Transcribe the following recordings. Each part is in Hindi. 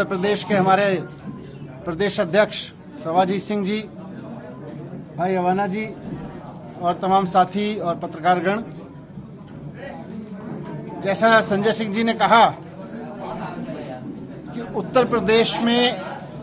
उत्तर प्रदेश के हमारे प्रदेश अध्यक्ष सवाजीत सिंह जी, भाई अवाना जी और तमाम साथी और पत्रकारगण, जैसा संजय सिंह जी ने कहा कि उत्तर प्रदेश में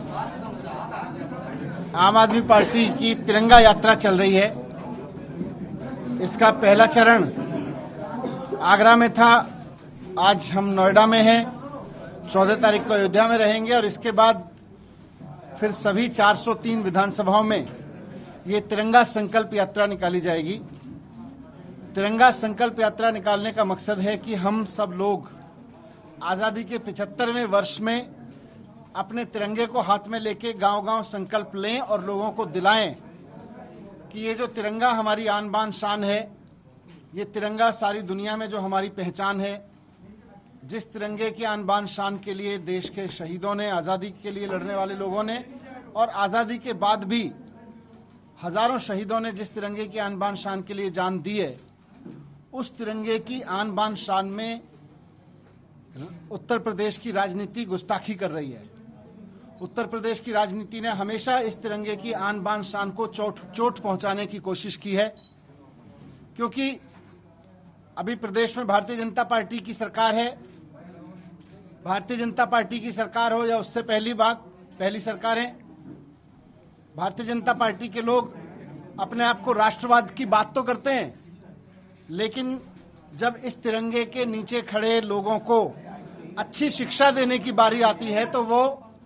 आम आदमी पार्टी की तिरंगा यात्रा चल रही है। इसका पहला चरण आगरा में था, आज हम नोएडा में हैं, 14 तारीख को अयोध्या में रहेंगे और इसके बाद फिर सभी 403 विधानसभाओं में ये तिरंगा संकल्प यात्रा निकाली जाएगी। तिरंगा संकल्प यात्रा निकालने का मकसद है कि हम सब लोग आज़ादी के 75वें वर्ष में अपने तिरंगे को हाथ में लेके गांव-गांव संकल्प लें और लोगों को दिलाएं कि ये जो तिरंगा हमारी आन बान शान है, ये तिरंगा सारी दुनिया में जो हमारी पहचान है, जिस तिरंगे की आन बान शान के लिए देश के शहीदों ने, आज़ादी के लिए लड़ने वाले लोगों ने और आज़ादी के बाद भी हजारों शहीदों ने जिस तिरंगे की आन बान शान के लिए जान दी है, उस तिरंगे की आन बान शान में उत्तर प्रदेश की राजनीति गुस्ताखी कर रही है। उत्तर प्रदेश की राजनीति ने हमेशा इस तिरंगे की आन बान शान को चोट पहुंचाने की कोशिश की है, क्योंकि अभी प्रदेश में भारतीय जनता पार्टी की सरकार है। भारतीय जनता पार्टी की सरकार हो या उससे पहली सरकार है, भारतीय जनता पार्टी के लोग अपने आप को राष्ट्रवाद की बात तो करते हैं, लेकिन जब इस तिरंगे के नीचे खड़े लोगों को अच्छी शिक्षा देने की बारी आती है तो वो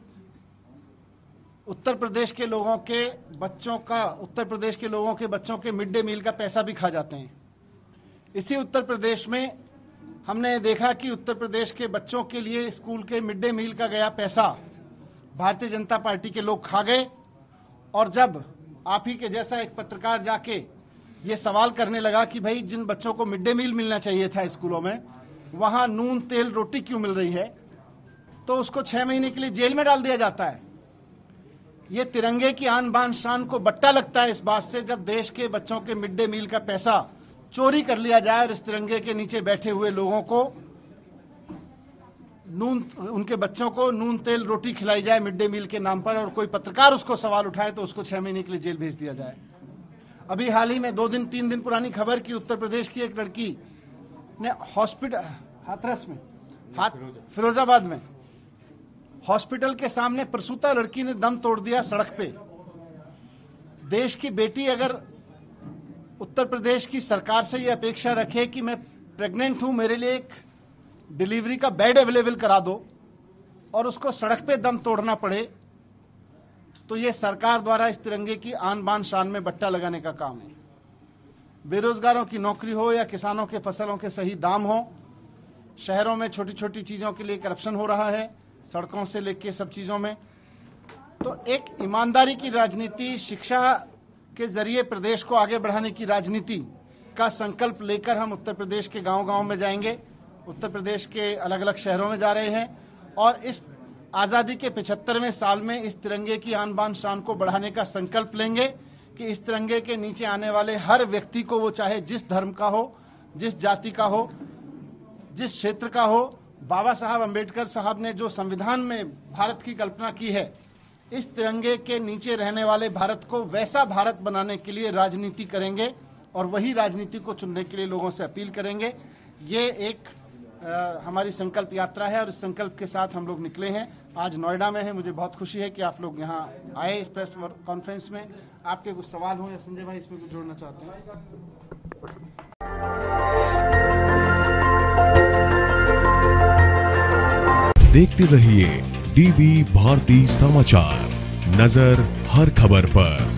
उत्तर प्रदेश के लोगों के बच्चों के मिड डे मील का पैसा भी खा जाते हैं। इसी उत्तर प्रदेश में हमने देखा कि उत्तर प्रदेश के बच्चों के लिए स्कूल के मिड डे मील का गया पैसा भारतीय जनता पार्टी के लोग खा गए। और जब आप ही के जैसा एक पत्रकार जाके ये सवाल करने लगा कि भाई जिन बच्चों को मिड डे मील मिलना चाहिए था स्कूलों में, वहां नून तेल रोटी क्यों मिल रही है, तो उसको 6 महीने के लिए जेल में डाल दिया जाता है। ये तिरंगे की आन बान शान को बट्टा लगता है इस बात से जब देश के बच्चों के मिड डे मील का पैसा चोरी कर लिया जाए और इस तिरंगे के नीचे बैठे हुए लोगों को उनके बच्चों को नून तेल रोटी खिलाई जाए मिड डे मील के नाम पर, और कोई पत्रकार उसको सवाल उठाए तो उसको 6 महीने के लिए जेल भेज दिया जाए। अभी हाल ही में 2-3 दिन पुरानी खबर की उत्तर प्रदेश की एक लड़की ने हाथरस में, फिरोजाबाद में हॉस्पिटल के सामने प्रसूता लड़की ने दम तोड़ दिया सड़क पे। देश की बेटी अगर उत्तर प्रदेश की सरकार से ये अपेक्षा रखे कि मैं प्रेग्नेंट हूं, मेरे लिए एक डिलीवरी का बेड अवेलेबल करा दो, और उसको सड़क पे दम तोड़ना पड़े, तो ये सरकार द्वारा इस तिरंगे की आन बान शान में बट्टा लगाने का काम है। बेरोजगारों की नौकरी हो या किसानों के फसलों के सही दाम हो, शहरों में छोटी छोटी चीजों के लिए करप्शन हो रहा है, सड़कों से लेके सब चीजों में। तो एक ईमानदारी की राजनीति, शिक्षा के जरिए प्रदेश को आगे बढ़ाने की राजनीति का संकल्प लेकर हम उत्तर प्रदेश के गांव-गांव में जाएंगे, उत्तर प्रदेश के अलग अलग शहरों में जा रहे हैं और इस आज़ादी के 75वें साल में इस तिरंगे की आन बान शान को बढ़ाने का संकल्प लेंगे कि इस तिरंगे के नीचे आने वाले हर व्यक्ति को, वो चाहे जिस धर्म का हो, जिस जाति का हो, जिस क्षेत्र का हो, बाबा साहब अम्बेडकर साहब ने जो संविधान में भारत की कल्पना की है, इस तिरंगे के नीचे रहने वाले भारत को वैसा भारत बनाने के लिए राजनीति करेंगे और वही राजनीति को चुनने के लिए लोगों से अपील करेंगे। ये एक हमारी संकल्प यात्रा है और इस संकल्प के साथ हम लोग निकले हैं। आज नोएडा में है, मुझे बहुत खुशी है कि आप लोग यहाँ आए इस प्रेस कॉन्फ्रेंस में। आपके कुछ सवाल हो या संजय भाई इसमें कुछ जोड़ना चाहते हैं? देखते रहिए डीबी भारती समाचार, नजर हर खबर पर।